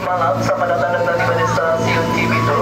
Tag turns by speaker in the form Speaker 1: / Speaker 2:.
Speaker 1: malam, selamat datang dan tiba di stasiun Cibito.